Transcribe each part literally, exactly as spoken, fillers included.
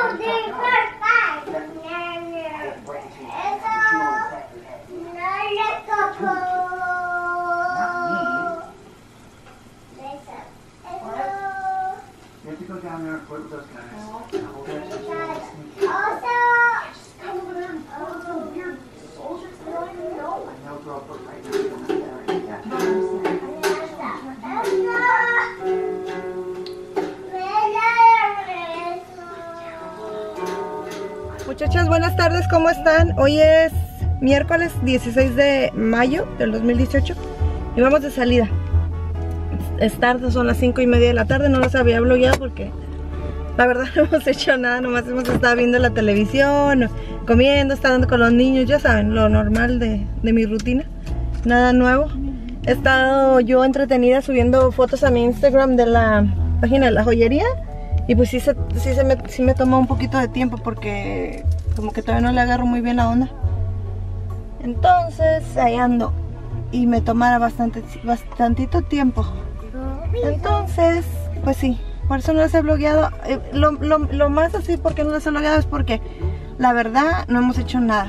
Muchachas, buenas tardes, ¿cómo están? Hoy es miércoles dieciséis de mayo del dos mil dieciocho y vamos de salida. Es tarde, son las cinco y media de la tarde, no los había blogueado porque la verdad no hemos hecho nada, nomás hemos estado viendo la televisión, comiendo, estando con los niños, ya saben, lo normal de, de mi rutina, nada nuevo. He estado yo entretenida subiendo fotos a mi Instagram de la página de la joyería. Y pues sí, se, sí, se me, sí me toma un poquito de tiempo porque como que todavía no le agarro muy bien la onda. Entonces ahí ando. Y me tomará bastante, bastantito tiempo. Entonces, pues sí, por eso no les he blogueado. Eh, lo, lo, lo más así porque no les he blogueado es porque la verdad no hemos hecho nada.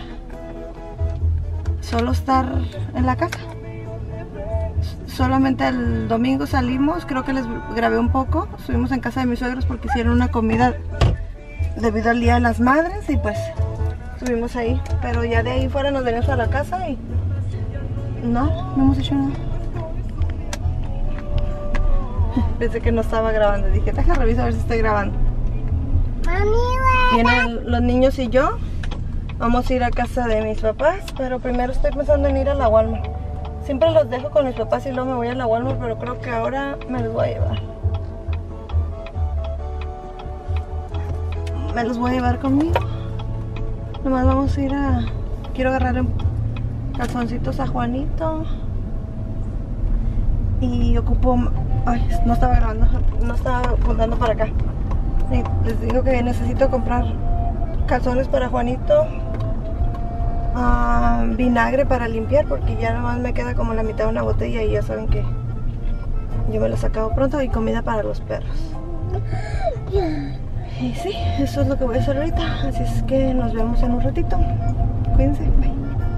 Solo estar en la casa. Solamente el domingo salimos, creo que les grabé un poco. Estuvimos en casa de mis suegros porque hicieron una comida debido al Día de las Madres y pues estuvimos ahí. Pero ya de ahí fuera nos venimos a la casa y no, no hemos hecho nada. Pensé que no estaba grabando, dije, deja revisar a ver si estoy grabando. Vienen los niños y yo, vamos a ir a casa de mis papás, pero primero estoy pensando en ir a la Walmart. Siempre los dejo con mis papás y luego me voy a la Walmart, pero creo que ahora me los voy a llevar. Me los voy a llevar conmigo. Nomás vamos a ir a... Quiero agarrarle calzoncitos a Juanito. Y ocupo... Ay, no estaba grabando, no estaba apuntando para acá. Y les digo que necesito comprar calzones para Juanito. Uh, vinagre para limpiar porque ya nomás me queda como la mitad de una botella y ya saben que yo me los acabo pronto, y comida para los perros. Y sí, eso es lo que voy a hacer ahorita, así es que nos vemos en un ratito. Cuídense, bye.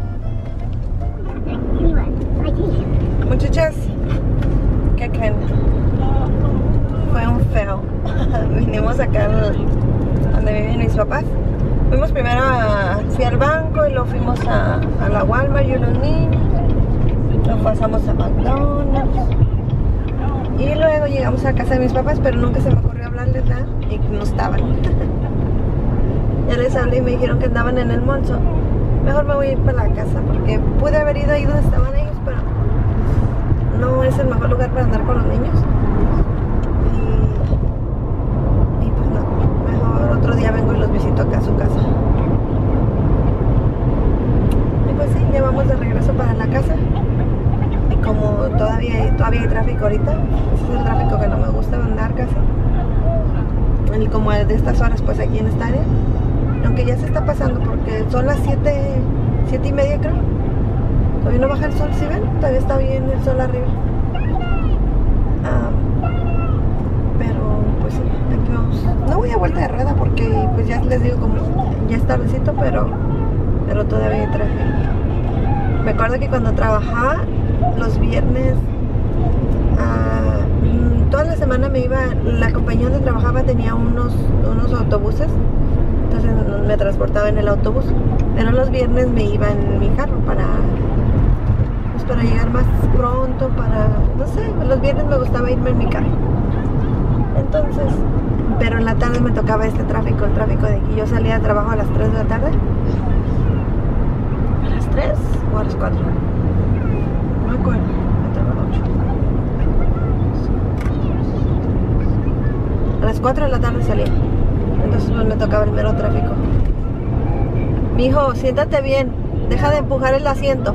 Muchachas, ¿qué creen? Fue un feo. Vinimos acá donde viven mis papás. Fuimos primero a, fui al banco y luego fuimos a, a la Walmart y unos niños. Luego pasamos a McDonald's. Y luego llegamos a casa de mis papás, pero nunca se me ocurrió hablarles nada y no estaban. Ya les hablé y me dijeron que andaban en el mall. So mejor me voy a ir para la casa porque pude haber ido ahí donde estaban ellos, pero no es el mejor lugar para andar con los niños. Otro día vengo y los visito acá a su casa. Y pues sí, ya vamos de regreso para la casa. Y como todavía hay, todavía hay tráfico ahorita, ese es el tráfico que no me gusta andar casi. Y como de estas horas pues aquí en esta área, aunque ya se está pasando porque son las siete, siete y media creo. Todavía no baja el sol, ¿sí ven? Todavía está bien el sol arriba. Um, No voy a vuelta de rueda porque pues ya les digo como ya es tardecito, pero pero todavía hay tráfico. Me acuerdo que cuando trabajaba los viernes, uh, toda la semana me iba, la compañía donde trabajaba tenía unos, unos autobuses, entonces me transportaba en el autobús, pero los viernes me iba en mi carro para pues para llegar más pronto, para, no sé, los viernes me gustaba irme en mi carro. Entonces, pero en la tarde me tocaba este tráfico, el tráfico de aquí. Yo salía de trabajo a las tres de la tarde. ¿A las tres o a las cuatro? No me acuerdo, me entraba a las ocho. A las cuatro de la tarde salía. Entonces pues me tocaba el mero tráfico. Mijo, siéntate bien, deja de empujar el asiento.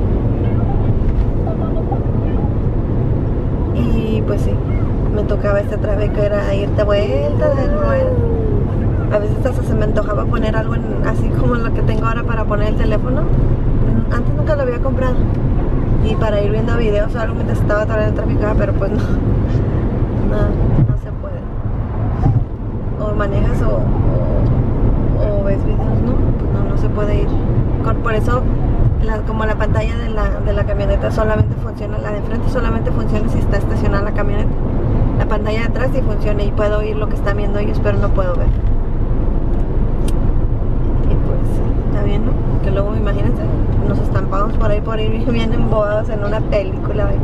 Y pues sí, me tocaba este tráfico, era irte vuelta de nuevo. A veces hasta se me antojaba poner algo en, así como lo que tengo ahora para poner el teléfono. Antes nunca lo había comprado. Y para ir viendo videos o algo mientras estaba atorado en el tráfico, pero pues no. No, no se puede. O manejas o, o por, por eso la, como la pantalla de la, de la camioneta solamente funciona, la de frente solamente funciona si está estacionada la camioneta. La pantalla de atrás sí funciona y puedo oír lo que están viendo ellos, pero no puedo ver. Y pues está bien, ¿no? Que luego imagínense, nos estampamos por ahí por ir bien embobados en una película, ¿eh?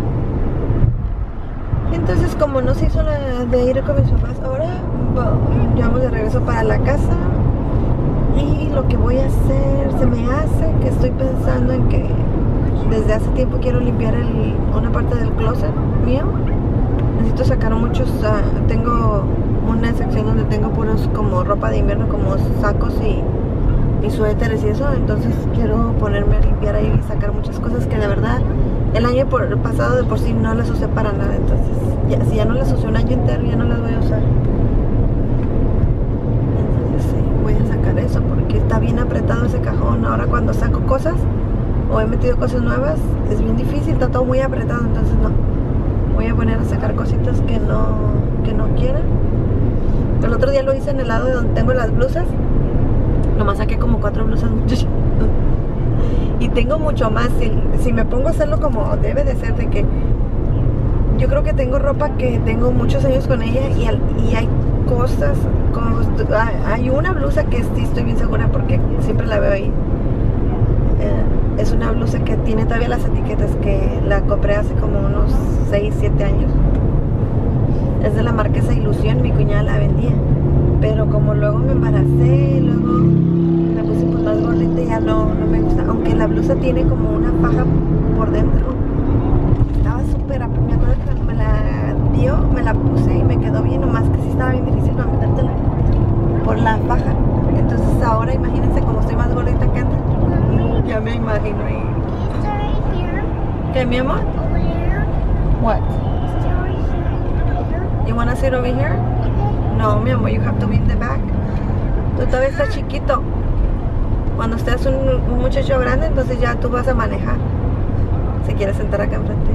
Entonces, como no se hizo la de ir con mis papás, ahora ya vamos de regreso para la casa. Y lo que voy a hacer, se me hace que estoy pensando en que desde hace tiempo quiero limpiar el, una parte del closet mío. Necesito sacar muchos, uh, tengo una sección donde tengo puros como ropa de invierno, como sacos y, y suéteres y eso. Entonces quiero ponerme a limpiar ahí y sacar muchas cosas que de verdad el año por, el pasado de por sí no las usé para nada. Entonces ya, si ya no las usé un año entero, ya no las voy a usar. Entonces sí, voy a sacar eso porque está bien apretado ese cajón. Ahora cuando saco cosas o he metido cosas nuevas es bien difícil, está todo muy apretado. Entonces no, voy a poner a sacar cositas que no, que no quieren. El otro día lo hice en el lado de donde tengo las blusas. Nomás saqué como cuatro blusas, muchachos. Y tengo mucho más. Si, si me pongo a hacerlo como debe de ser, de que yo creo que tengo ropa que tengo muchos años con ella y, al, y hay cosas, como, hay una blusa que sí estoy bien segura porque siempre la veo ahí. Eh, es una blusa que tiene todavía las etiquetas, que la compré hace como unos seis, siete años. Es de la marca Esa Ilusión, mi cuñada la vendía. Pero como luego me embaracé, luego me puse pues más gordita y ya no, no me gusta. Aunque la blusa tiene como una faja por dentro. Estaba súper, me acuerdo que cuando me la dio, me la puse y me quedó bien, nomás que sí estaba bien difícil para metértela por la faja. Entonces ahora imagínense como estoy más gordita que antes. Ya me imagino ahí. ¿Qué, mi amor? What? You wanna sit over here? No, mi amor, you have to be in the back. Tú todavía estás chiquito. Cuando estés un, un muchacho grande, entonces ya tú vas a manejar. Si quieres sentar acá enfrente.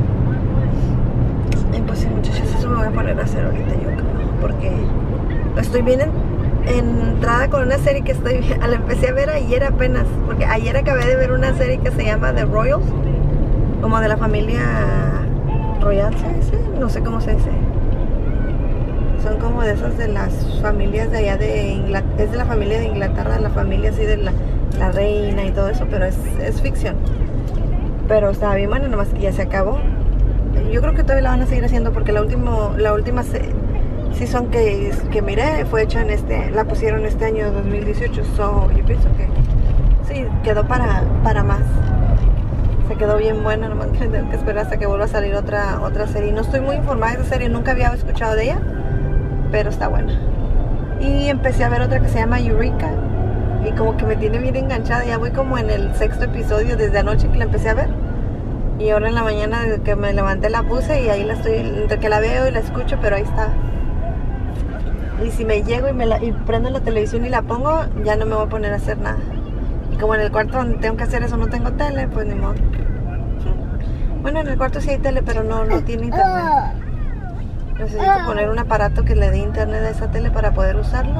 Y pues sí, muchachos, eso me voy a poner a hacer ahorita yo creo. Porque estoy bien en, entrada con una serie que estoy, la empecé a ver ayer apenas. Porque ayer acabé de ver una serie que se llama The Royals. Como de la familia Royal, ¿se dice? No sé cómo se dice. Son como de esas de las familias de allá de Inglaterra. Es de la familia de Inglaterra, de la familia así de la, la reina y todo eso. Pero es, es ficción. Pero estaba bien bueno, nomás que ya se acabó. Yo creo que todavía la van a seguir haciendo porque la, último, la última season que, que miré fue hecha en este, la pusieron este año dos mil dieciocho. So, yo pienso que sí, quedó para, para más. Se quedó bien buena, nomás que tengo que esperar hasta que vuelva a salir otra, otra serie. No estoy muy informada de esa serie, nunca había escuchado de ella, pero está buena. Y empecé a ver otra que se llama Eureka. Y como que me tiene bien enganchada. Ya voy como en el sexto episodio desde anoche que la empecé a ver. Y ahora en la mañana desde que me levanté la puse y ahí la estoy, entre que la veo y la escucho, pero ahí está. Y si me llego y, me la, y prendo la televisión y la pongo, ya no me voy a poner a hacer nada. Y como en el cuarto donde tengo que hacer eso no tengo tele, pues ni modo. Bueno, en el cuarto sí hay tele, pero no, no tiene internet. Necesito poner un aparato que le dé internet a esa tele para poder usarlo.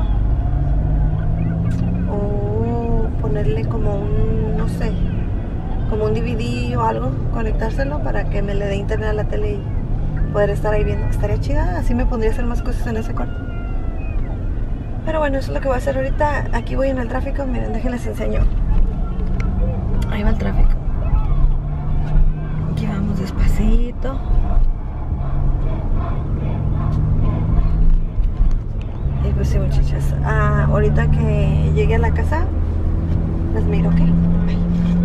O ponerle como un, no sé, como un D V D o algo, conectárselo para que me le dé internet a la tele y poder estar ahí viendo. Estaría chida, así me pondría a hacer más cosas en ese cuarto. Pero bueno, eso es lo que voy a hacer ahorita. Aquí voy en el tráfico, miren, déjenles enseño. Ahí va el tráfico. Aquí vamos despacito. Y pues sí, muchachas, ah, ahorita que llegue a la casa las miro, ¿ok? Bye.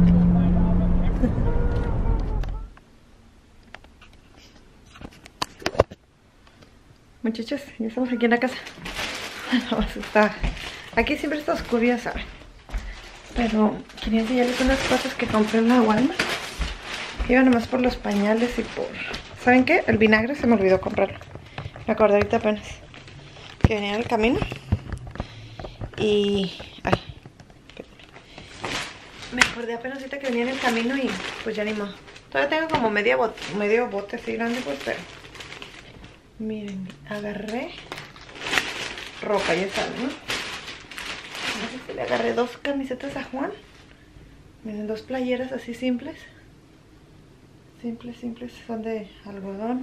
Muchachos, ya estamos aquí en la casa. Está, aquí siempre está oscuro, ya saben. Pero quería enseñarles unas cosas que compré en la Walmart. Iba nomás por los pañales y por... ¿Saben qué? El vinagre se me olvidó comprarlo. Me acordé ahorita apenas que venía en el camino. Y... Ay, me acordé apenas ahorita que venía en el camino y pues ya ni más. Todavía tengo como media bot medio bote así grande, pues, pero... Miren, agarré ropa, ya saben, ¿no? No sé si le agarré dos camisetas a Juan. Miren, dos playeras así simples. Simples, simples, son de algodón.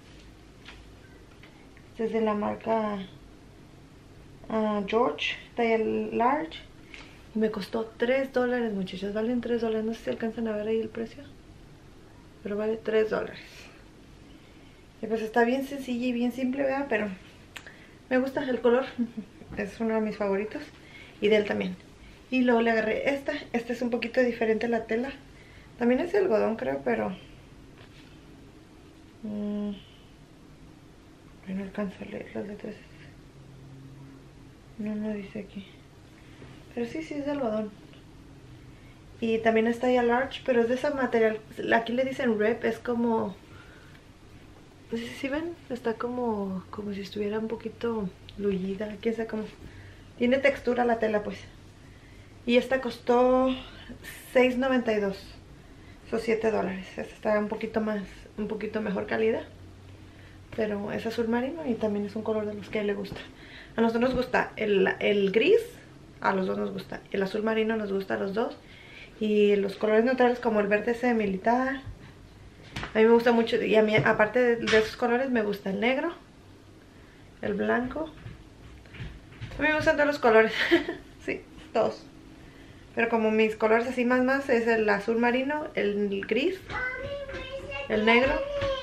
Este es de la marca uh, George, talla large. Y me costó tres dólares, muchachos. Valen tres dólares, no sé si alcanzan a ver ahí el precio, pero vale tres dólares. Y pues está bien sencilla y bien simple, ¿verdad? Pero me gusta el color. Es uno de mis favoritos. Y de él también. Y luego le agarré esta. Esta es un poquito diferente la tela. También es de algodón, creo, pero... Mmm, no alcanzo a leer las letras. No, no dice aquí. Pero sí, sí es de algodón. Y también está ya large, pero es de ese material. Aquí le dicen rep, es como... No sé si ven, está como, como si estuviera un poquito lullida, quién sabe cómo. Tiene textura la tela, pues. Y esta costó seis noventa y dos. Son siete dólares. Esta está un poquito más, un poquito mejor calidad. Pero es azul marino y también es un color de los que a él le gusta. A nosotros nos gusta el, el gris, a los dos nos gusta. El azul marino nos gusta a los dos. Y los colores neutrales como el verde ese militar. A mí me gusta mucho, y a mí, aparte de, de esos colores, me gusta el negro, el blanco. A mí me gustan todos los colores, sí, todos. Pero como mis colores así más más es el azul marino, el gris, el negro.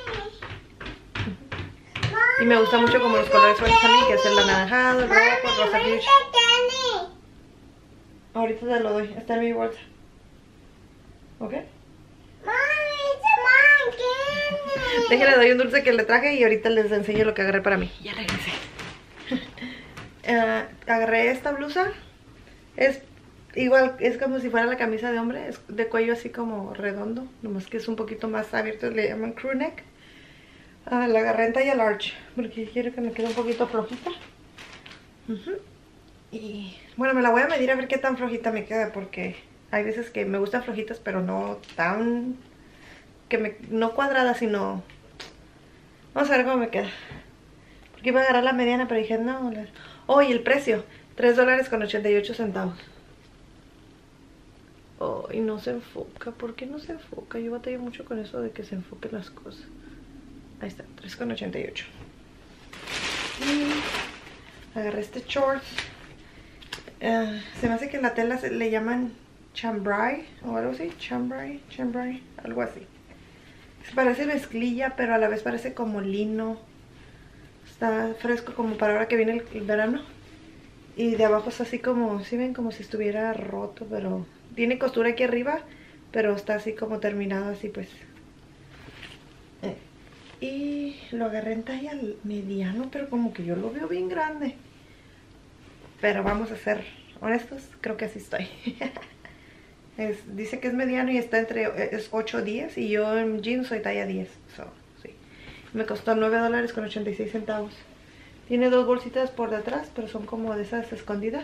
Y me gusta mucho como los colores sueltos también, que es el anaranjado, el rojo, el rosa fuchsia. Ahorita te lo doy, está en mi bolsa. ¿Ok? Déjenle, doy un dulce que le traje y ahorita les enseño lo que agarré para mí. Ya regresé. uh, Agarré esta blusa. Es igual, es como si fuera la camisa de hombre. Es de cuello así como redondo. Nomás que es un poquito más abierto. Le llaman crew neck. uh, La agarré en talla large porque quiero que me quede un poquito flojita. uh-huh. Y bueno, me la voy a medir a ver qué tan flojita me queda, porque hay veces que me gustan flojitas, pero no tan... que me, no cuadrada, sino... Vamos a ver cómo me queda. Porque iba a agarrar la mediana, pero dije no. Oh, y el precio, tres dólares con ochenta y ocho centavos. Oh, y no se enfoca. ¿Por qué no se enfoca? Yo batallo mucho con eso de que se enfoquen las cosas. Ahí está, tres con ochenta y ocho. Y agarré este shorts. uh, Se me hace que en la tela se, le llaman chambray o algo así. Chambray, chambray, algo así. Parece mezclilla, pero a la vez parece como lino. Está fresco como para ahora que viene el, el verano. Y de abajo es así como, si ¿sí ven? Como si estuviera roto, pero tiene costura aquí arriba, pero está así como terminado así pues. eh. Y lo agarré en talla mediano, pero como que yo lo veo bien grande. Pero vamos a ser honestos, creo que así estoy. Es, dice que es mediano y está entre es ocho diez, y yo en jeans soy talla diez. So, sí. Me costó nueve dólares con ochenta y seis centavos. Tiene dos bolsitas por detrás, pero son como de esas escondidas.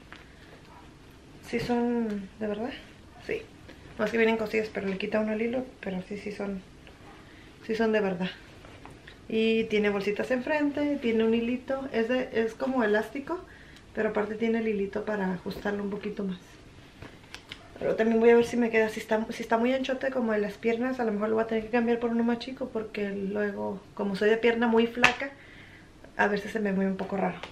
Sí son de verdad. Sí. Más que vienen cosidas, pero le quita uno el hilo. Pero sí, sí son. Sí son de verdad. Y tiene bolsitas enfrente. Tiene un hilito. Es, de, es como elástico, pero aparte tiene el hilito para ajustarlo un poquito más. Pero también voy a ver si me queda, si está, si está muy anchote como en las piernas, a lo mejor lo voy a tener que cambiar por uno más chico, porque luego, como soy de pierna muy flaca, a veces se me mueve un poco raro.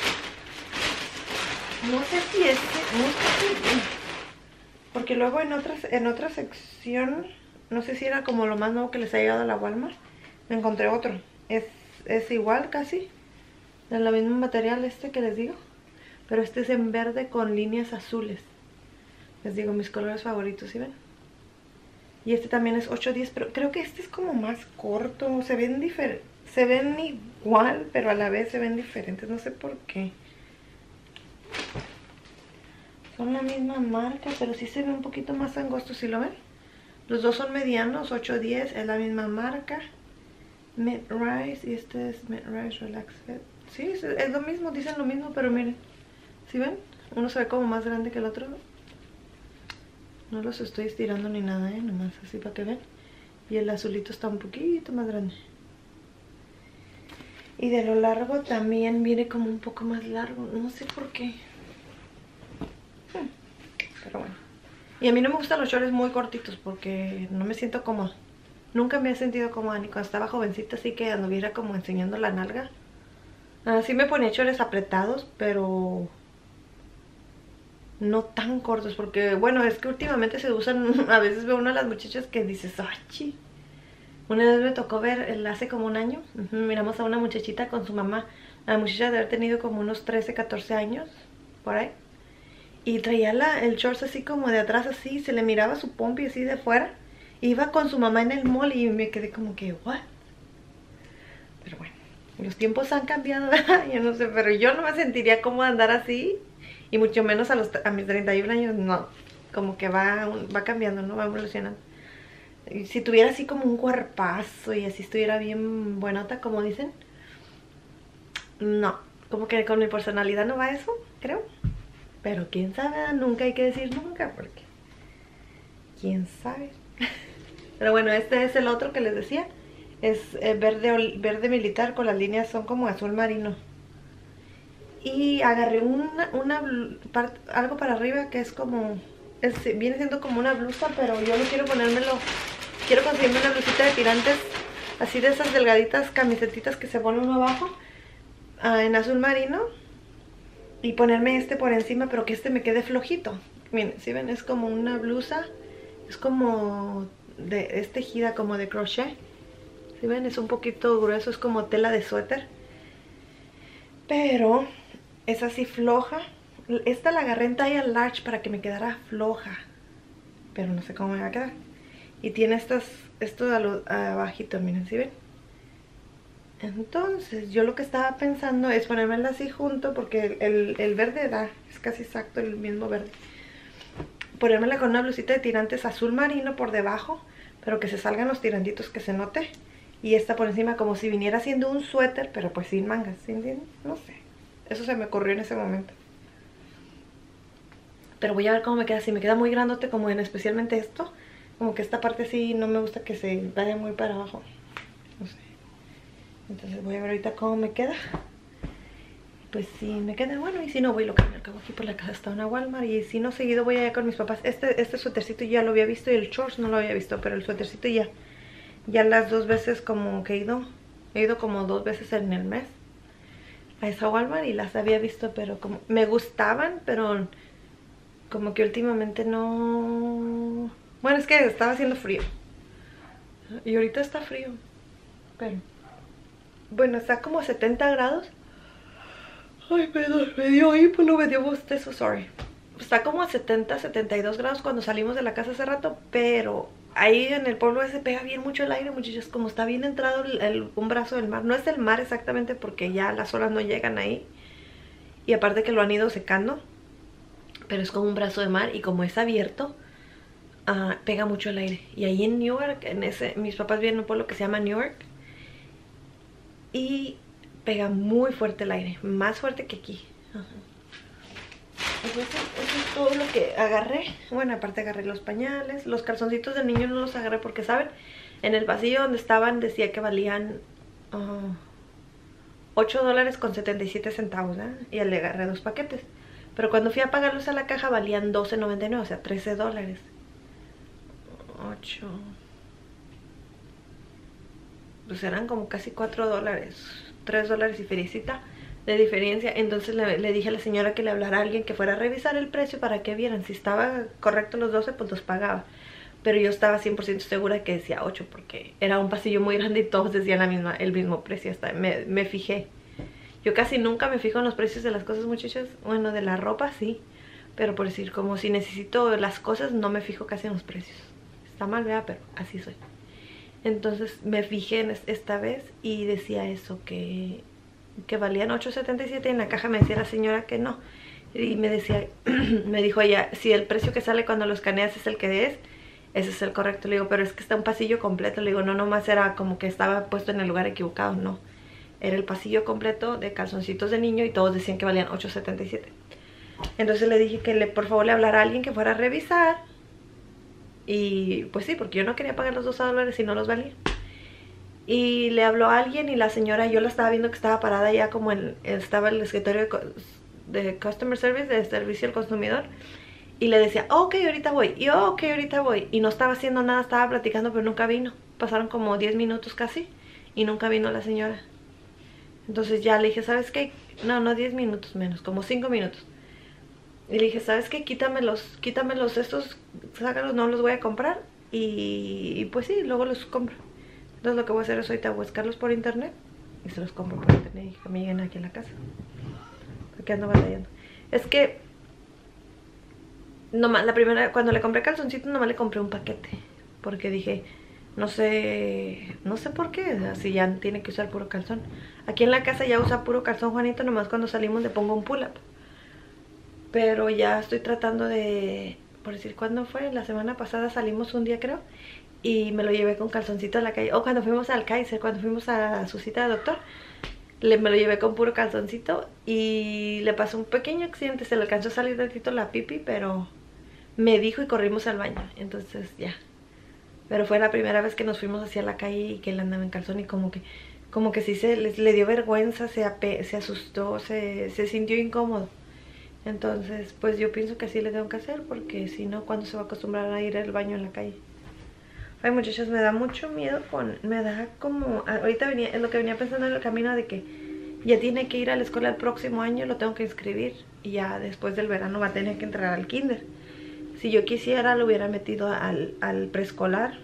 No sé si este, no sé si, porque luego en otras, en otra sección, no sé si era como lo más nuevo que les ha llegado a la Walmart, me encontré otro. Es, es igual casi, de la misma material este que les digo, pero este es en verde con líneas azules. Les digo, mis colores favoritos, ¿sí ven? Y este también es ocho diez, pero creo que este es como más corto. Se ven diferentes, se ven igual, pero a la vez se ven diferentes. No sé por qué. Son la misma marca, pero sí se ve un poquito más angosto, ¿sí lo ven? Los dos son medianos, ocho diez, es la misma marca. Mid Rise, y este es Mid Rise Relax Fit. Sí, es, es lo mismo, dicen lo mismo, pero miren. ¿Sí ven? Uno se ve como más grande que el otro. No los estoy estirando ni nada, ¿eh? Nomás así para que vean. Y el azulito está un poquito más grande. Y de lo largo también viene como un poco más largo. No sé por qué. Hmm. Pero bueno. Y a mí no me gustan los shorts muy cortitos porque no me siento cómoda. Nunca me he sentido cómoda ni cuando estaba jovencita, así que anduviera como enseñando la nalga. Así me ponía shorts apretados, pero no tan cortos, porque bueno, es que últimamente se usan, a veces veo una de las muchachas que dices, ay, chi. Una vez me tocó ver, hace como un año, uh, miramos a una muchachita con su mamá. La muchacha de haber tenido como unos trece, catorce años, por ahí. Y traía la, el shorts así como de atrás, así, se le miraba su pompi así de fuera. Iba con su mamá en el mall y me quedé como que, ¿what? Pero bueno, los tiempos han cambiado, yo no sé, pero yo no me sentiría cómoda andar así. Y mucho menos a, los, a mis treinta y un años, no. Como que va, va cambiando, ¿no? Va evolucionando. Y si tuviera así como un cuerpazo y así estuviera bien buenota, como dicen. No, como que con mi personalidad no va eso, creo. Pero quién sabe, nunca hay que decir nunca, porque quién sabe. Pero bueno, este es el otro que les decía. Es eh, verde, verde militar, con las líneas son como azul marino. Y agarré una, una part, algo para arriba que es como, es, viene siendo como una blusa, pero yo no quiero ponérmelo. Quiero conseguirme una blusita de tirantes, así de esas delgaditas camisetitas que se pone uno abajo, uh, en azul marino. Y ponerme este por encima, pero que este me quede flojito. Miren, si ven, es como una blusa. Es como de, es tejida como de crochet. Si ven, es un poquito grueso, es como tela de suéter. Pero es así floja. Esta la agarré en talla large para que me quedara floja. Pero no sé cómo me va a quedar. Y tiene estas, esto de lo, abajito, miren, si ven. Entonces, yo lo que estaba pensando es ponérmela así junto, porque el, el, el verde da, es casi exacto el mismo verde. Ponérmela con una blusita de tirantes azul marino por debajo, pero que se salgan los tirantitos, que se note. Y esta por encima como si viniera siendo un suéter, pero pues sin mangas, ¿sí entienden? No sé, eso se me ocurrió en ese momento. Pero voy a ver cómo me queda, si me queda muy grandote, como en especialmente esto. Como que esta parte sí no me gusta que se vaya muy para abajo, no sé. Entonces voy a ver ahorita cómo me queda. Pues si me queda bueno, y si no voy lo cambio. Acabo aquí por la casa, está una Walmart. Y si no, seguido voy allá con mis papás. Este, este suétercito ya lo había visto y el shorts no lo había visto, pero el suétercito ya. Ya las dos veces como que he ido. He ido como dos veces en el mes a esa Walmart y las había visto, pero como me gustaban, pero como que últimamente no. Bueno, es que estaba haciendo frío. Y ahorita está frío, pero bueno, está como a setenta grados. Ay, perdón, me dio hipo, no me dio bostezo, sorry. Está como a setenta, setenta y dos grados cuando salimos de la casa hace rato, pero ahí en el pueblo ese pega bien mucho el aire, muchachos. Como está bien entrado el, el, un brazo del mar. No es el mar exactamente porque ya las olas no llegan ahí. Y aparte que lo han ido secando, pero es como un brazo de mar y como es abierto, uh, pega mucho el aire. Y ahí en Newark, en ese, mis papás viven en un pueblo que se llama Newark. Y pega muy fuerte el aire, más fuerte que aquí. Ajá. Pues eso, eso es todo lo que agarré. Bueno, aparte agarré los pañales. Los calzoncitos del niño no los agarré porque, ¿saben? En el pasillo donde estaban decía que valían uh, ocho dólares con setenta y siete centavos, ¿eh? Y le agarré dos paquetes. Pero cuando fui a pagarlos a la caja valían doce noventa y nueve, o sea, trece dólares. ocho... Pues eran como casi cuatro dólares, tres dólares y feriecita de diferencia. Entonces le, le dije a la señora que le hablara a alguien que fuera a revisar el precio para que vieran. Si estaba correcto los doce, pues los pagaba. Pero yo estaba cien por ciento segura que decía ocho, porque era un pasillo muy grande y todos decían la misma, el mismo precio. Hasta me, me fijé. Yo casi nunca me fijo en los precios de las cosas, muchachos. Bueno, de la ropa sí, pero por decir, como si necesito las cosas, no me fijo casi en los precios. Está mal, ¿verdad? Pero así soy. Entonces me fijé en esta vez y decía eso, que, que valían ocho setenta y siete. En la caja me decía la señora que no. Y me decía, me dijo ella, si el precio que sale cuando lo escaneas es el que es, ese es el correcto. Le digo, pero es que está un pasillo completo. Le digo, no, nomás era como que estaba puesto en el lugar equivocado, no. Era el pasillo completo de calzoncitos de niño y todos decían que valían ocho setenta y siete. Entonces le dije que le, por favor le hablara a alguien que fuera a revisar. Y pues sí, porque yo no quería pagar los dos dólares si no los valía. Y le habló a alguien y la señora, yo la estaba viendo que estaba parada ya como en, estaba en el escritorio de, de Customer Service, de servicio al consumidor. Y le decía, oh, ok, ahorita voy, y oh, ok, ahorita voy. Y no estaba haciendo nada, estaba platicando, pero nunca vino. Pasaron como diez minutos casi y nunca vino la señora. Entonces ya le dije, ¿sabes qué? No, no diez minutos menos, como cinco minutos. Y le dije, ¿sabes qué? Quítamelos, quítamelos estos, sácalos, no los voy a comprar. Y, y pues sí, luego los compro. Entonces lo que voy a hacer es ahorita buscarlos por internet y se los compro por internet y que me lleguen aquí en la casa. Porque ando batallando. Es que nomás, la primera, cuando le compré calzoncitos nomás le compré un paquete. Porque dije, no sé, no sé por qué, así ya tiene que usar puro calzón. Aquí en la casa ya usa puro calzón Juanito, nomás cuando salimos le pongo un pull-up. Pero ya estoy tratando de, por decir, ¿cuándo fue? La semana pasada salimos un día creo. Y me lo llevé con calzoncito a la calle. O cuando fuimos al Kaiser, cuando fuimos a su cita de doctor, le, me lo llevé con puro calzoncito. Y le pasó un pequeño accidente, se le alcanzó a salir tantito la pipi, pero me dijo y corrimos al baño. Entonces ya. Pero fue la primera vez que nos fuimos hacia la calle y que él andaba en calzón y como que como que sí se le, le dio vergüenza, se, ape, se asustó, se, se sintió incómodo. Entonces pues yo pienso que así le tengo que hacer, porque si no, ¿cuándo se va a acostumbrar a ir al baño en la calle? Ay, muchachos, me da mucho miedo con, me da como, ahorita venía, es lo que venía pensando en el camino de que ya tiene que ir a la escuela el próximo año, lo tengo que inscribir y ya después del verano va a tener que entrar al kinder. Si yo quisiera lo hubiera metido al, al preescolar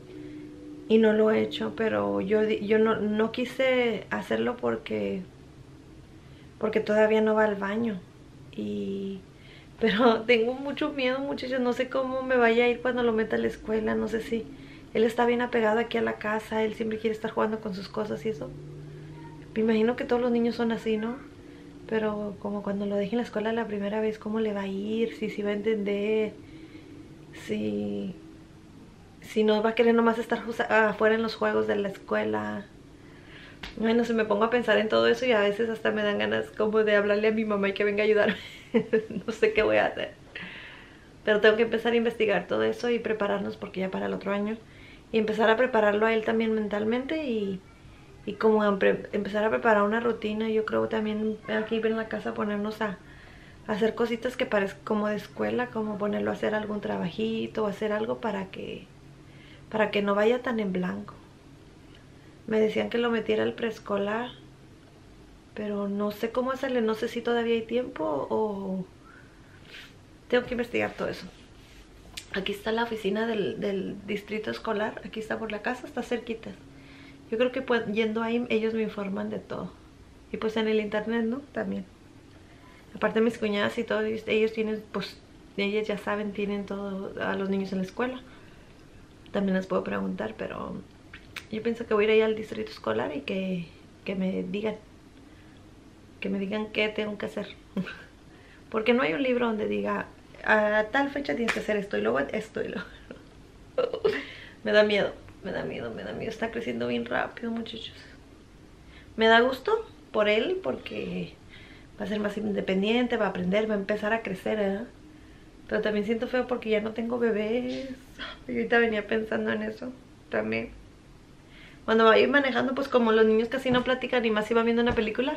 y no lo he hecho, pero yo, yo no, no quise hacerlo porque, porque todavía no va al baño. Y, pero tengo mucho miedo, muchachos, no sé cómo me vaya a ir cuando lo meta a la escuela, no sé si él está bien apegado aquí a la casa, él siempre quiere estar jugando con sus cosas y eso. Me imagino que todos los niños son así, ¿no? Pero como cuando lo deje en la escuela la primera vez, ¿cómo le va a ir? Si, si va a entender, si, si no va a querer nomás estar afuera en los juegos de la escuela. Bueno, se me pongo a pensar en todo eso y a veces hasta me dan ganas como de hablarle a mi mamá y que venga a ayudarme. No sé qué voy a hacer. Pero tengo que empezar a investigar todo eso y prepararnos porque ya para el otro año. Y empezar a prepararlo a él también mentalmente y, y como a empezar a preparar una rutina. Yo creo también aquí en la casa ponernos a, a hacer cositas que parezcan como de escuela, como ponerlo a hacer algún trabajito o hacer algo para que, para que no vaya tan en blanco. Me decían que lo metiera al preescolar, pero no sé cómo hacerle, no sé si todavía hay tiempo o tengo que investigar todo eso. Aquí está la oficina del, del distrito escolar, aquí está por la casa, está cerquita. Yo creo que pues, yendo ahí ellos me informan de todo. Y pues en el internet, ¿no? También. Aparte mis cuñadas y todo, ellos, ellos tienen, pues, ellas ya saben, tienen todo a los niños en la escuela. También les puedo preguntar, pero yo pienso que voy a ir ahí al distrito escolar y que, que me digan, que me digan qué tengo que hacer. Porque no hay un libro donde diga, a tal fecha tienes que hacer esto y luego esto y luego. Me da miedo, me da miedo, me da miedo. Está creciendo bien rápido, muchachos. Me da gusto por él porque va a ser más independiente, va a aprender, va a empezar a crecer, ¿eh? Pero también siento feo porque ya no tengo bebés. Y ahorita venía pensando en eso también. Cuando va a ir manejando, pues como los niños casi no platican y más si van viendo una película,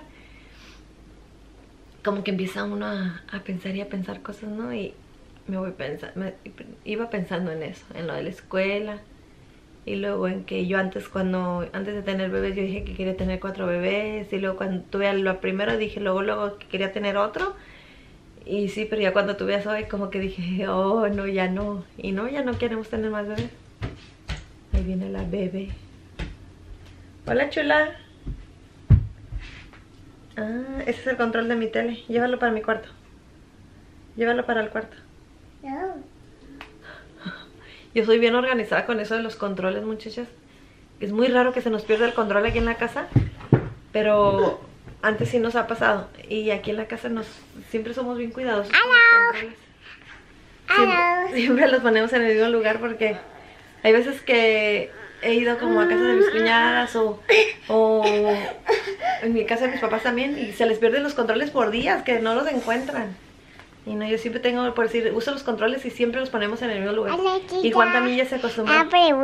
como que empieza uno a, a pensar y a pensar cosas, ¿no? Y me voy pensando, me, iba pensando en eso, en lo de la escuela. Y luego en que yo antes, cuando antes de tener bebés, yo dije que quería tener cuatro bebés. Y luego cuando tuve lo primero, dije luego, luego que quería tener otro. Y sí, pero ya cuando tuve a Zoe, como que dije, oh, no, ya no. Y no, ya no queremos tener más bebés. Ahí viene la bebé. Hola, chula. Ah, ese es el control de mi tele. Llévalo para mi cuarto. Llévalo para el cuarto. No. Yo soy bien organizada con eso de los controles, muchachas. Es muy raro que se nos pierda el control aquí en la casa, pero antes sí nos ha pasado. Y aquí en la casa nos siempre somos bien cuidadosos con los controles. Siempre, siempre los ponemos en el mismo lugar porque hay veces que he ido como a casa de mis cuñadas o, o en mi casa de mis papás también y se les pierden los controles por días, que no los encuentran. Y no, yo siempre tengo, por decir, uso los controles y siempre los ponemos en el mismo lugar. Y Juan también ya se acostumbró.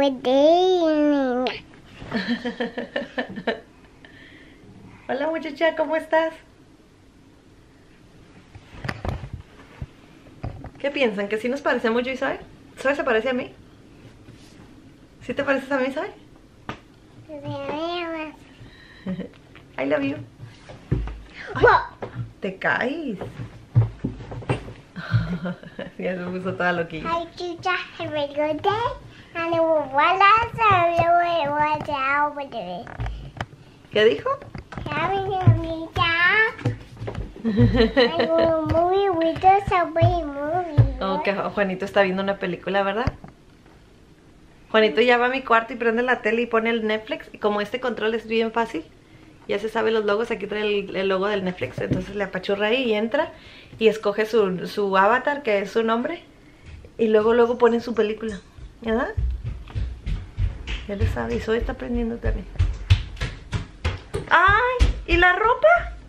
Hola, muchacha, ¿cómo estás? ¿Qué piensan? ¿Que sí nos parecemos yo y Zoe? ¿Zoe se parece a mí? ¿Sí te pareces a mí, Zoe? I love you. Ay, te caes. Ya se puso toda loquilla. ¿Qué dijo? Oh, que Juanito está viendo una película, ¿verdad? Juanito ya va a mi cuarto y prende la tele y pone el Netflix. Y como este control es bien fácil, ya se sabe los logos, aquí trae el, el logo del Netflix. Entonces le apachurra ahí y entra y escoge su, su avatar, que es su nombre. Y luego luego pone su película, ¿verdad? Ya le sabe, y Zoe está aprendiendo también. ¡Ay! ¿Y la ropa?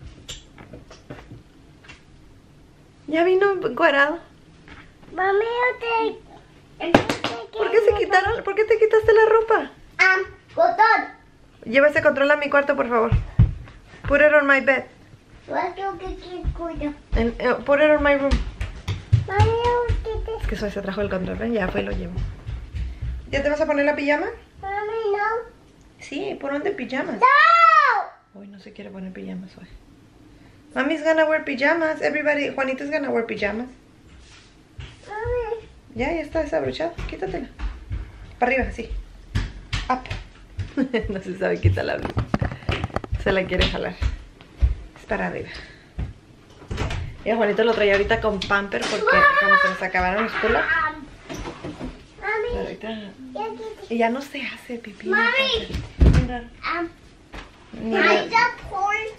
Ya vino encuerado. Mami, yo te... ¿Por qué se quitaron? ¿Por qué te quitaste la ropa? Ah, control. Lleva ese control a mi cuarto, por favor. Put it on my bed. And, uh, put it on my room. Mami, yo Es que Zoe se trajo el control, ¿ven? Ya fue y lo llevo. ¿Ya te vas a poner la pijama? Mami, no. Sí, ponte pijamas. No. Uy, no se quiere poner pijamas hoy. Mommy's gonna wear pajamas. Everybody, Juanito's gonna wear pajamas. Mami. Ya, ya está desabrochado. Quítatela. Para arriba, así. Up. No se sabe quitar la blusa. Se la quiere jalar. Es para arriba. Y a Juanito lo traía ahorita con pamper porque como se nos acabaron los pull-ups. Mami. Ahorita... Yo quité. Y ya no se hace pipí. Mami. Mira. Um, Ni I lo- just poured.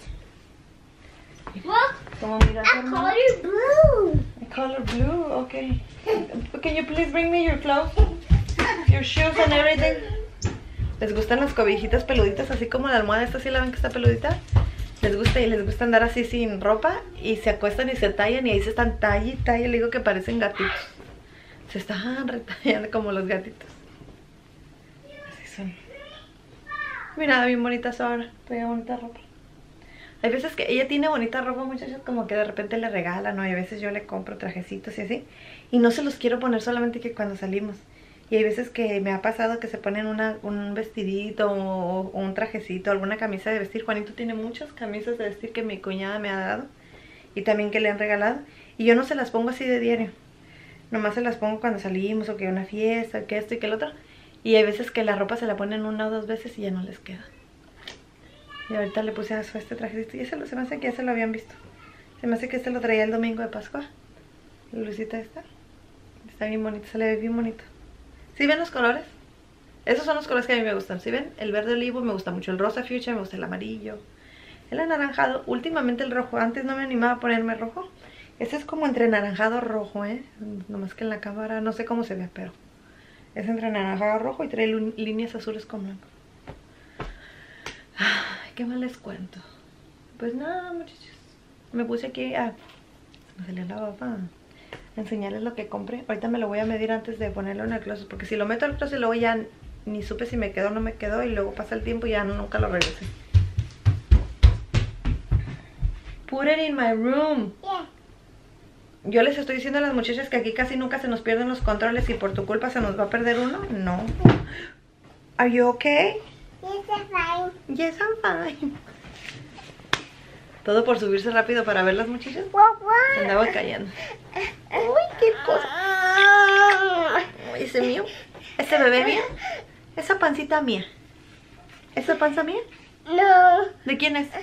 Look, Como mira, I colored blue. color blue, okay. Can you please bring me your clothes? Your shoes and everything. ¿Les gustan las cobijitas peluditas? Así como la almohada esta, ¿sí la ven que está peludita? Les gusta y les gusta andar así sin ropa. Y se acuestan y se tallan y ahí se están talla y talla. Le digo que parecen gatitos. Se están retallando como los gatitos. Así son. Mira, bien bonitas ahora. Trae bonita ropa. Hay veces que ella tiene bonita ropa, muchachos, como que de repente le regalan, ¿no? Y a veces yo le compro trajecitos y así. Y no se los quiero poner solamente que cuando salimos. Y hay veces que me ha pasado que se ponen una, un vestidito o, o un trajecito, alguna camisa de vestir. Juanito tiene muchas camisas de vestir que mi cuñada me ha dado. Y también que le han regalado. Y yo no se las pongo así de diario. Nomás se las pongo cuando salimos o que una fiesta, que esto y que el otro. Y hay veces que la ropa se la ponen una o dos veces y ya no les queda. Y ahorita le puse a su este trajecito y ese lo, se me hace que ya se lo habían visto. Se me hace que este lo traía el domingo de Pascua. La lucita esta. Está bien bonito, se le ve bien bonito. ¿Sí ven los colores? Esos son los colores que a mí me gustan. ¿Sí ven? El verde olivo me gusta mucho. El rosa fuchsia me gusta, el amarillo. El anaranjado. Últimamente el rojo. Antes no me animaba a ponerme rojo. Este es como entre anaranjado rojo, ¿eh? Nomás que en la cámara no sé cómo se ve, pero es entre anaranjado rojo y trae líneas azules con blanco. Ay, qué mal les cuento. Pues nada, muchachos. Me puse aquí a... Se me salió la baba. A enseñarles lo que compré. Ahorita me lo voy a medir antes de ponerlo en el closet. Porque si lo meto al closet luego ya ni supe si me quedó o no me quedó. Y luego pasa el tiempo y ya no, nunca lo regresé. Put it in my room. Yeah. Yo les estoy diciendo a las muchachas que aquí casi nunca se nos pierden los controles. Y por tu culpa se nos va a perder uno. No. Are you okay? Yes, I'm fine. Yes, I'm fine. Todo por subirse rápido para ver las muchachas. What, what? Se andaba callando. Uy, qué cosa. Ese mío. Ese bebé mío. Esa pancita mía. ¿Esa panza mía? No. ¿De quién es?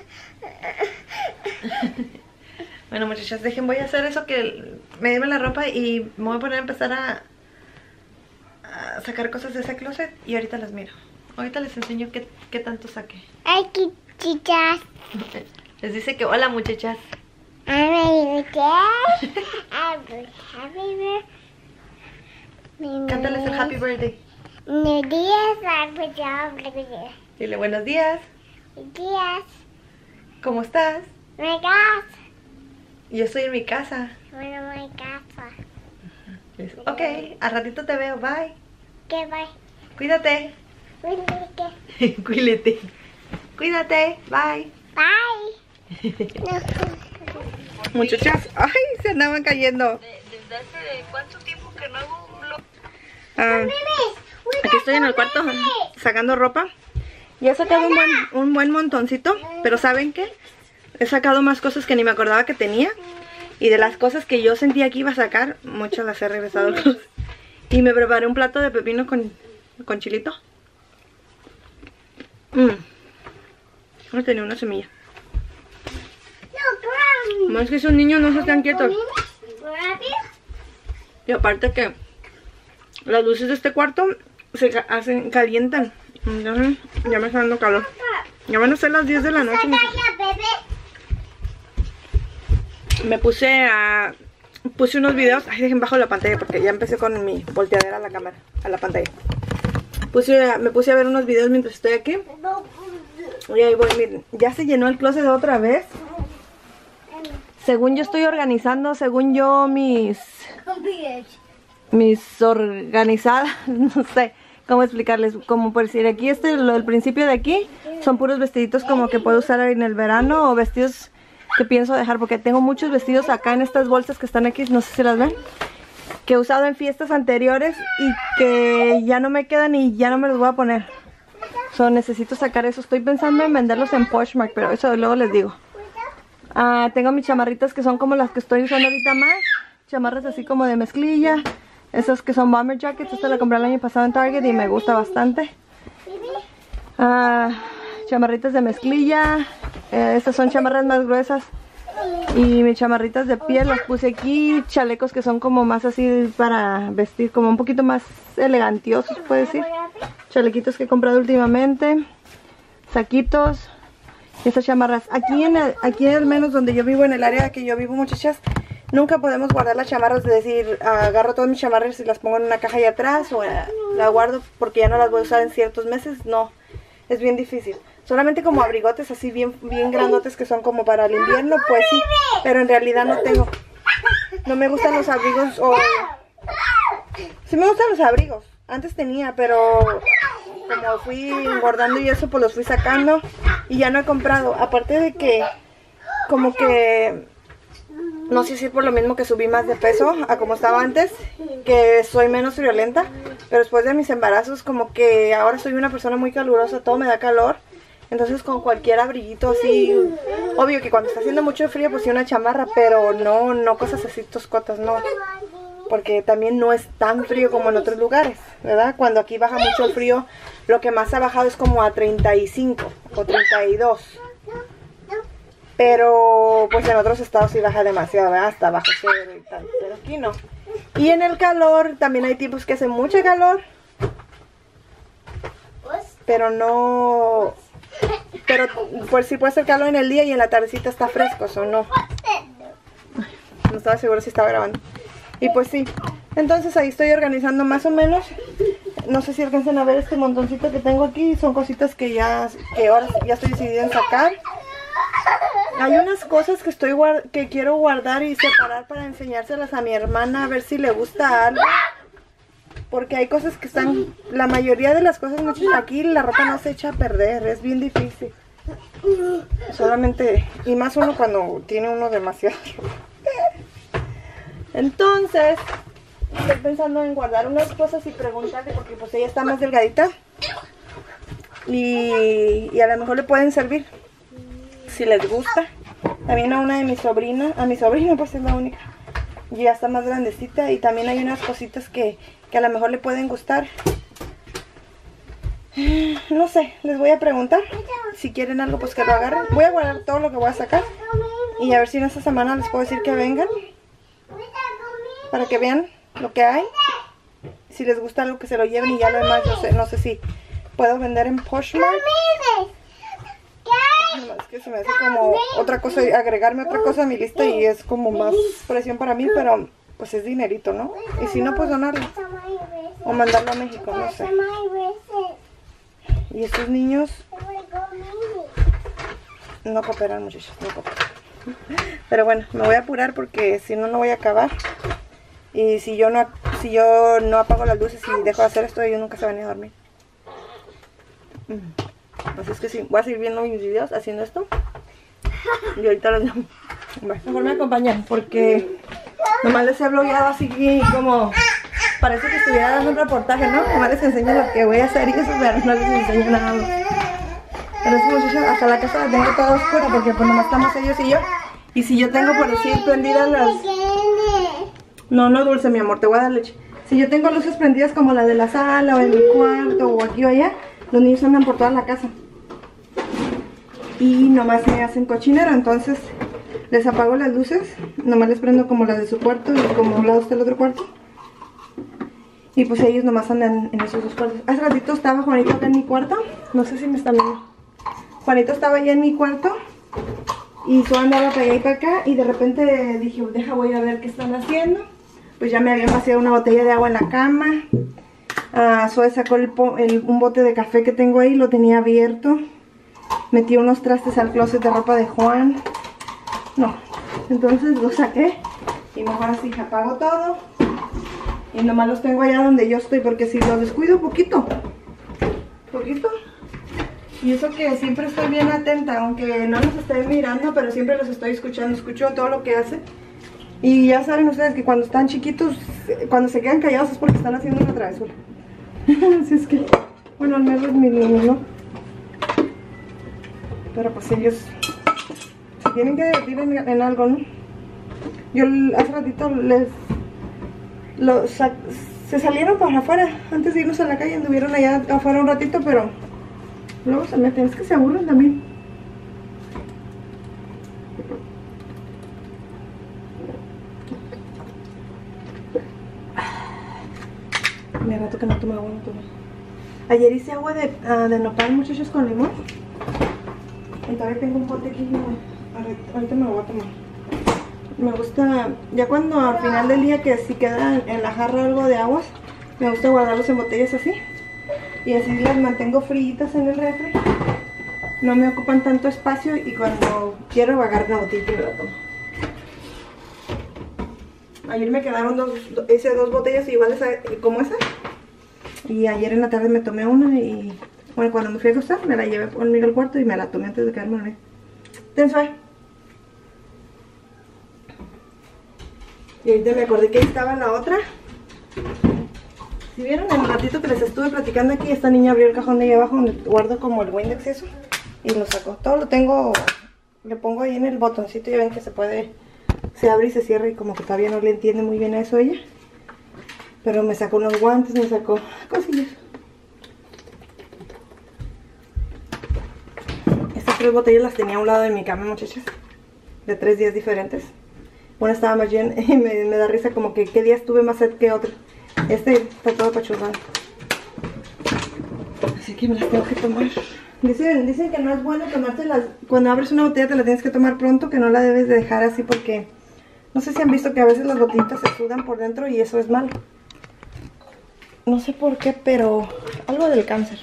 Bueno, muchachas, dejen, voy a hacer eso que medirme la ropa y me voy a poner a empezar a, a sacar cosas de ese closet y ahorita las miro. Ahorita les enseño qué, qué tanto saqué. Ay, qué chicas. Les dice que hola, muchachas. I'm happy birthday. Cántales el happy birthday. Buenos días, happy birthday. Dile buenos días. Buenos días. ¿Cómo estás? My God. Yo estoy en mi casa. Bueno, my casa. Les- Ok, al ratito te veo. Bye. ¿Qué bye? Cuídate. Bueno, Cuídate. Cuídate. Bye. bye. No. Muchachas, ay, se andaban cayendo. ¿De hace cuánto tiempo que no hago un vlog? Ah, aquí estoy en el cuarto sacando ropa. Y he sacado un buen, un buen montoncito. Pero ¿saben qué? He sacado más cosas que ni me acordaba que tenía. Y de las cosas que yo sentía que iba a sacar, muchas las he regresado al closet. Y me preparé un plato de pepino con, con chilito. Mmm. Ahora tenía una semilla. Más que esos niños no se están quietos. Y aparte que las luces de este cuarto se hacen, calientan. Entonces, ya me está dando calor. Ya van a ser las diez de la noche. Me puse a... Puse unos videos. Ay, dejen bajo la pantalla porque ya empecé con mi volteadera a la cámara, a la pantalla. Puse, me puse a ver unos videos mientras estoy aquí. Y ahí voy, miren. Ya se llenó el closet otra vez. Según yo estoy organizando, según yo mis... Mis organizadas, no sé cómo explicarles. Como por decir, aquí este, lo del principio de aquí, son puros vestiditos como que puedo usar en el verano. O vestidos que pienso dejar, porque tengo muchos vestidos acá en estas bolsas que están aquí, no sé si las ven, que he usado en fiestas anteriores y que ya no me quedan y ya no me los voy a poner. So, necesito sacar eso. Estoy pensando en venderlos en Poshmark, pero eso luego les digo. Ah, tengo mis chamarritas que son como las que estoy usando ahorita más. Chamarras así como de mezclilla. Esas que son bomber jackets. Esta la compré el año pasado en Target y me gusta bastante. Ah, chamarritas de mezclilla. Eh, estas son chamarras más gruesas. Y mis chamarritas de piel las puse aquí. Chalecos que son como más así para vestir, como un poquito más elegantiosos, puede decir. Chalequitos que he comprado últimamente. Saquitos. Estas chamarras. Aquí en el, aquí al menos donde yo vivo, en el área que yo vivo, muchachas, nunca podemos guardar las chamarras. De decir, agarro todas mis chamarras y las pongo en una caja allá atrás, o la, la guardo porque ya no las voy a usar en ciertos meses. No, es bien difícil. Solamente como abrigotes así bien, bien grandotes que son como para el invierno, pues sí. Pero en realidad no tengo. No me gustan los abrigos o... Sí me gustan los abrigos. Antes tenía, pero como fui engordando y eso, pues los fui sacando y ya no he comprado. Aparte de que, como que, no sé si es por lo mismo que subí más de peso a como estaba antes, que soy menos friolenta. Pero después de mis embarazos, como que ahora soy una persona muy calurosa, todo me da calor. Entonces con cualquier abriguito así, obvio que cuando está haciendo mucho frío, pues sí una chamarra, pero no, no cosas así toscotas, no. Porque también no es tan frío como en otros lugares, ¿verdad? Cuando aquí baja mucho el frío, lo que más ha bajado es como a treinta y cinco o treinta y dos. Pero pues en otros estados sí baja demasiado, ¿verdad? Hasta bajo cero y tal, pero aquí no. Y en el calor, también hay tiempos que hace mucho calor, pero no... Pero pues sí puede ser calor en el día y en la tardecita está fresco, ¿o no? No estaba seguro si estaba grabando. Y pues sí, entonces ahí estoy organizando más o menos. No sé si alcancen a ver este montoncito que tengo aquí. Son cositas que ya, que ahora ya estoy decidida en sacar. Hay unas cosas que estoy que quiero guardar y separar para enseñárselas a mi hermana, a ver si le gusta algo. Porque hay cosas que están... La mayoría de las cosas, muchas, aquí la ropa no se echa a perder. Es bien difícil. Solamente... Y más uno cuando tiene uno demasiado ropa. Entonces, estoy pensando en guardar unas cosas y preguntarle, porque pues ella está más delgadita. Y, y a lo mejor le pueden servir, si les gusta. También a una de mis sobrinas, a mi sobrina pues es la única. Y ya está más grandecita y también hay unas cositas que, que a lo mejor le pueden gustar. No sé, les voy a preguntar. Si quieren algo pues que lo agarren. Voy a guardar todo lo que voy a sacar. Y a ver si en esta semana les puedo decir que vengan. Para que vean lo que hay. Si les gusta algo que se lo lleven y ya lo demás, no sé, no sé si puedo vender en Poshmark. Es que se me hace como otra cosa, agregarme otra cosa a mi lista y es como más presión para mí, pero pues es dinerito, ¿no? Y si no, pues donarlo. O mandarlo a México, no sé. Y estos niños no cooperan, muchachos, no cooperan. Pero bueno, me voy a apurar porque si no, no voy a acabar. Y si yo no si yo no apago las luces y dejo de hacer esto, ellos nunca se van a ir a dormir. Así es que sí, voy a seguir viendo mis videos haciendo esto. Y ahorita los... Bueno, mejor me acompañan porque Nomás les he blogueado así como... Parece que estuviera dando un reportaje, ¿no? Nomás les enseño lo que voy a hacer y eso, pero no les enseño nada más. Pero es muchacho, hasta la casa la tengo toda oscura porque pues nomás estamos ellos y yo. Y si yo tengo por decir prendidas las... No, no dulce, mi amor, te voy a dar leche. Si yo tengo luces prendidas como la de la sala o en mi cuarto o aquí o allá, los niños andan por toda la casa. Y nomás me hacen cochinero, entonces les apago las luces. Nomás les prendo como las de su cuarto y como lados del otro cuarto. Y pues ellos nomás andan en esos dos cuartos. Hace ratito estaba Juanito acá en mi cuarto. No sé si me están viendo. Juanito estaba allá en mi cuarto. Y Zoe andaba para allá y para acá. Y de repente dije, deja, voy a ver qué están haciendo. Pues ya me habían vaciado una botella de agua en la cama. uh, Zoe sacó el, el, un bote de café que tengo ahí. Lo tenía abierto. Metí unos trastes al closet de ropa de Juan. No, entonces lo saqué. Y mejor así apago todo. Y nomás los tengo allá donde yo estoy, porque si los descuido poquito, poquito. Y eso que siempre estoy bien atenta, aunque no los estoy mirando, pero siempre los estoy escuchando, escucho todo lo que hacen. Y ya saben ustedes que cuando están chiquitos, cuando se quedan callados es porque están haciendo una travesura. Así es que, bueno, al menos mi niño, ¿no? Pero pues ellos se tienen que divertir en, en algo, ¿no? Yo hace ratito les... Los, se salieron para afuera antes de irnos a la calle, anduvieron allá afuera un ratito, pero luego se meten, es que se aburren también. Me rato que no toma agua, no toma. Ayer hice agua de, uh, de nopal, muchachos, con limón. Y todavía tengo un pote aquí, ahorita me lo voy a tomar. Me gusta, ya cuando al final del día que si queda en la jarra algo de aguas, me gusta guardarlos en botellas así. Y así las mantengo fríitas en el refri. No me ocupan tanto espacio y cuando quiero agarrar una botella y me la tomo. Ayer me quedaron dos, hice dos botellas iguales como esa. Y ayer en la tarde me tomé una y bueno, cuando me fui a acostar me la llevé conmigo al cuarto y me la tomé antes de quedarme a dormir. Ten suave. Y ahorita me acordé que ahí estaba la otra. Si vieron en el ratito que les estuve platicando aquí, esta niña abrió el cajón de ahí abajo donde guardo como el Windex eso y lo sacó. Todo lo tengo, le pongo ahí en el botoncito y ven que se puede, se abre y se cierra y como que todavía no le entiende muy bien a eso ella. Pero me sacó unos guantes, me sacó cosillas. Estas tres botellas las tenía a un lado de mi cama, muchachas, de tres días diferentes. Una estaba más llena y me, me da risa como que qué día estuve más sed que otro. Este está todo apachurrado. Así que me las tengo que tomar. Dicen, dicen que no es bueno tomárselas. Cuando abres una botella te la tienes que tomar pronto, que no la debes de dejar así porque... No sé si han visto que a veces las botellitas se sudan por dentro y eso es malo. No sé por qué, pero algo del cáncer.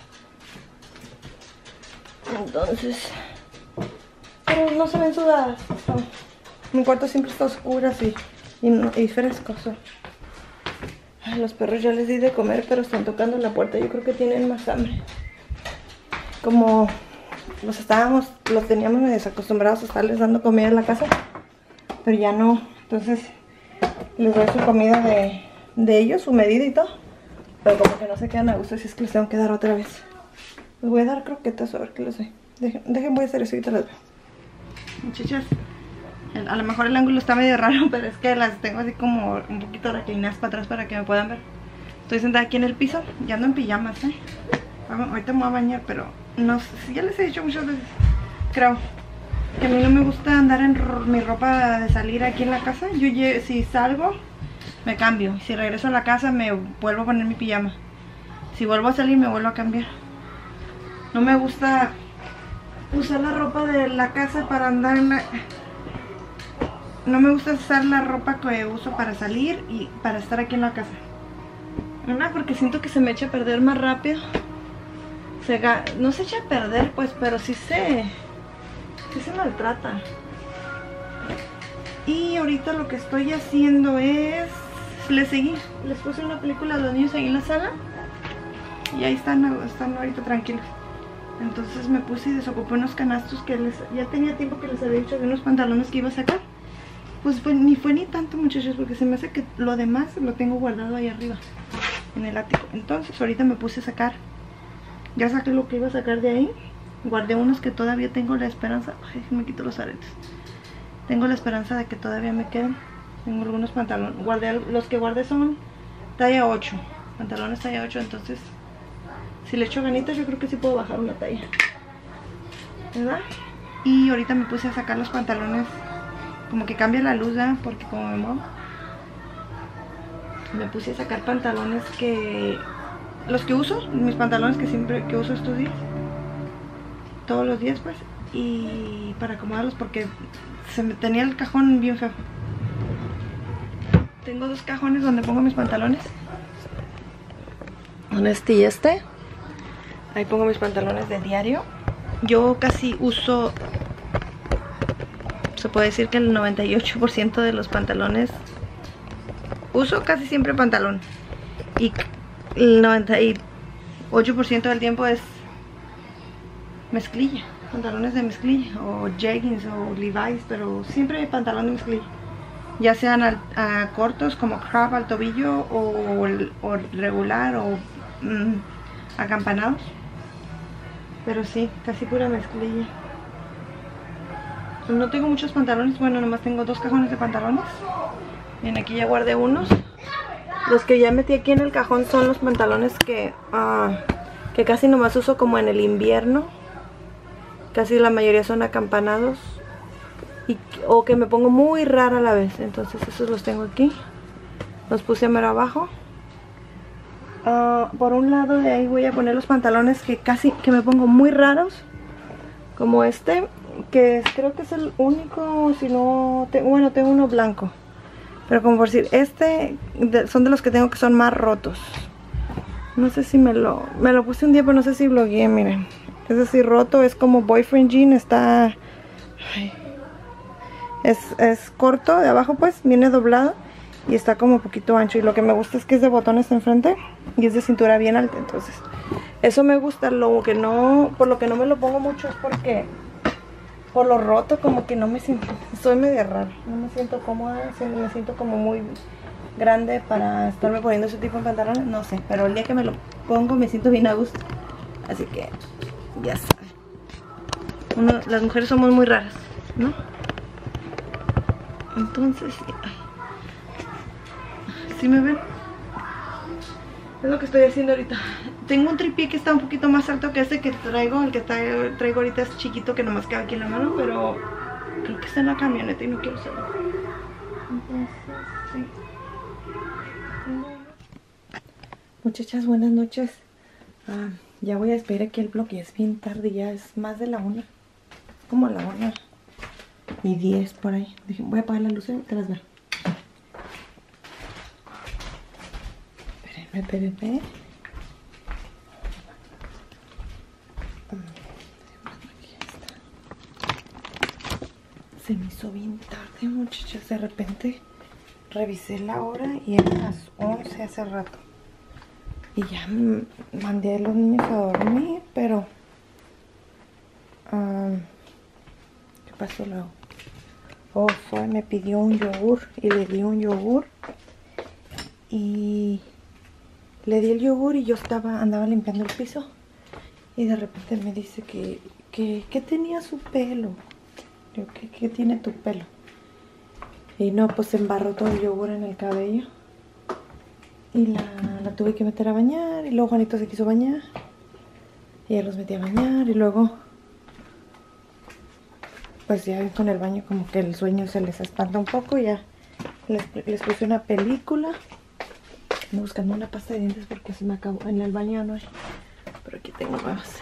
Entonces... Pero no se ven sudadas. No. Mi cuarto siempre está oscuro así y, y fresco. So. Ay, los perros ya les di de comer, pero están tocando la puerta. Yo creo que tienen más hambre. Como los estábamos, los teníamos desacostumbrados a estarles dando comida en la casa, pero ya no. Entonces les doy su comida de, de ellos, su medida y todo. Pero como que no se quedan a gusto, si es que les tengo que dar otra vez. Les voy a dar croquetas a ver qué les doy. Dejen, dejen voy a hacer eso y te las veo. Muchachas. A lo mejor el ángulo está medio raro, pero es que las tengo así como un poquito reclinadas para atrás para que me puedan ver. Estoy sentada aquí en el piso y ando en pijamas, ¿eh? Ahorita me voy a bañar, pero no sé si ya les he dicho muchas veces, creo, que a mí no me gusta andar en mi ropa de salir aquí en la casa. Yo si salgo, me cambio. Y si regreso a la casa, me vuelvo a poner mi pijama. Si vuelvo a salir, me vuelvo a cambiar. No me gusta usar la ropa de la casa para andar en la... No me gusta usar la ropa que uso para salir y para estar aquí en la casa. Una, porque siento que se me echa a perder más rápido. Se ga... No se echa a perder, pues, pero sí se... Sí se maltrata. Y ahorita lo que estoy haciendo es... Les seguí, les puse una película a los niños ahí en la sala. Y ahí están, están ahorita tranquilos. Entonces me puse y desocupé unos canastos que les... Ya tenía tiempo que les había dicho de unos pantalones que iba a sacar. pues fue, ni fue ni tanto, muchachos, porque se me hace que lo demás lo tengo guardado ahí arriba, en el ático. Entonces ahorita me puse a sacar, ya saqué lo que iba a sacar de ahí. Guardé unos que todavía tengo la esperanza. Ay, me quito los aretes. Tengo la esperanza de que todavía me queden. Tengo algunos pantalones. Guardé, los que guardé son talla ocho. Pantalones talla ocho. Entonces, si le echo ganitas, yo creo que sí puedo bajar una talla, ¿verdad? Y ahorita me puse a sacar los pantalones. Como que cambia la luz, ¿verdad? Porque como me muevo, me puse a sacar pantalones que... los que uso. Mis pantalones que siempre que uso estos días. Todos los días, pues. Y para acomodarlos, porque se me tenía el cajón bien feo. Tengo dos cajones donde pongo mis pantalones, un este y este. Ahí pongo mis pantalones de diario. Yo casi uso, se puede decir que el noventa y ocho por ciento de los pantalones, uso casi siempre pantalón. Y el noventa y ocho por ciento del tiempo es mezclilla, pantalones de mezclilla, o jeggings o Levi's, pero siempre pantalón de mezclilla, ya sean al, a cortos como crop al tobillo, o, o regular, o mm, acampanados, pero sí, casi pura mezclilla. No tengo muchos pantalones, bueno, nomás tengo dos cajones de pantalones. Bien, aquí ya guardé unos. Los que ya metí aquí en el cajón son los pantalones que, uh, que casi nomás uso como en el invierno. Casi la mayoría son acampanados, y, o que me pongo muy rara a la vez. Entonces esos los tengo aquí. Los puse mero abajo. Uh, por un lado de ahí voy a poner los pantalones que casi que me pongo muy raros, como este, que creo que es el único, si no, te, bueno, tengo uno blanco, pero como por decir, este de, son de los que tengo que son más rotos. No sé si me lo, me lo puse un día, pero no sé si blogueé, miren. Es decir, roto, es como boyfriend jean, está... Ay, es, es corto de abajo, pues, viene doblado y está como un poquito ancho. Y lo que me gusta es que es de botones enfrente y es de cintura bien alta, entonces eso me gusta. Lo que no, por lo que no me lo pongo mucho es porque por lo roto, como que no me siento, soy media rara, no me siento cómoda, me siento como muy grande para estarme poniendo ese tipo de pantalones, no sé, pero el día que me lo pongo me siento bien a gusto, así que ya saben. Uno, las mujeres somos muy raras, ¿no? Entonces, ¿sí me ven? Es lo que estoy haciendo ahorita. Tengo un tripié que está un poquito más alto que este que traigo. El que está, traigo ahorita es chiquito, que nomás cabe aquí en la mano, pero creo que está en la camioneta y no quiero saber. Entonces, sí. Muchachas, buenas noches. Ah, ya voy a despedir aquí el vlog, es bien tarde, ya es más de la una. Es como la una y diez por ahí. Dije, voy a apagar la luz y te las veo. Espérenme, espérenme. Se me hizo bien tarde, muchachas. De repente revisé la hora y eran las once hace rato. Y ya mandé a los niños a dormir, pero... Um, ¿qué pasó luego? Oh, Zoe me pidió un yogur y le di un yogur. Y le di el yogur y yo estaba andaba limpiando el piso. Y de repente me dice que, que, que tenía su pelo. Yo, ¿qué, ¿qué tiene tu pelo? Y no, pues se embarró todo el yogur en el cabello. Y la, la tuve que meter a bañar. Y luego Juanito se quiso bañar. Y ya los metí a bañar. Y luego, pues ya con el baño como que el sueño se les espanta un poco. Ya les, les puse una película. Ando buscando una pasta de dientes porque se me acabó. En el baño no hay, pero aquí tengo nuevas.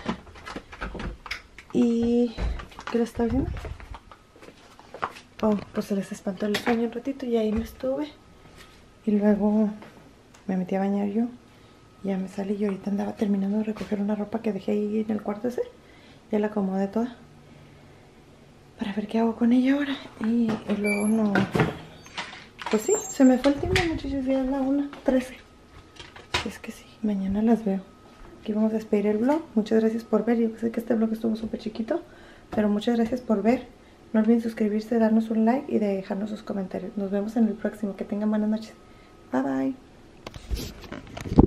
Y... ¿qué les estaba diciendo? Oh, pues se les espantó el sueño un ratito y ahí me estuve. Y luego me metí a bañar yo. Y ya me salí y ahorita andaba terminando de recoger una ropa que dejé ahí en el cuarto ese. Ya la acomodé toda para ver qué hago con ella ahora. Y, y luego no... pues sí, se me fue el tiempo, muchachos. Ya es la una trece. Es que sí, mañana las veo. Aquí vamos a despedir el vlog. Muchas gracias por ver. Yo sé que este vlog estuvo súper chiquito, pero muchas gracias por ver. No olviden suscribirse, darnos un like y dejarnos sus comentarios. Nos vemos en el próximo. Que tengan buenas noches. Bye bye.